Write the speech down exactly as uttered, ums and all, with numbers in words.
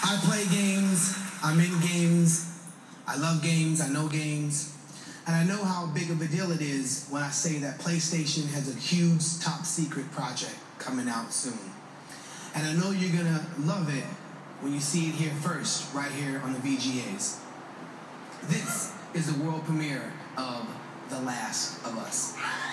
I play games, I'm in games, I love games, I know games, and I know how big of a deal it is when I say that PlayStation has a huge top secret project coming out soon. And I know you're gonna love it when you see it here first, right here on the V G As. This is the world premiere of The Last of Us.